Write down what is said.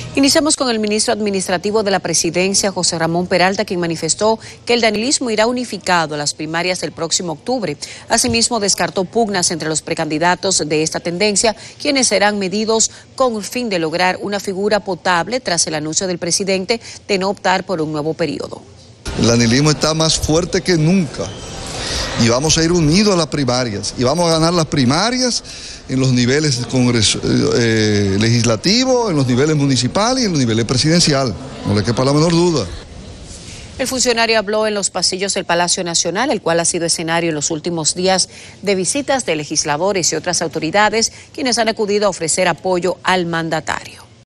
Iniciamos con el ministro administrativo de la Presidencia, José Ramón Peralta, quien manifestó que el danilismo irá unificado a las primarias del próximo octubre. Asimismo, descartó pugnas entre los precandidatos de esta tendencia, quienes serán medidos con el fin de lograr una figura potable tras el anuncio del presidente de no optar por un nuevo periodo. El danilismo está más fuerte que nunca y vamos a ir unidos a las primarias y vamos a ganar las primarias en los niveles legislativos, en los niveles municipales y en los niveles presidenciales, no le quepa la menor duda. El funcionario habló en los pasillos del Palacio Nacional, el cual ha sido escenario en los últimos días de visitas de legisladores y otras autoridades, quienes han acudido a ofrecer apoyo al mandatario.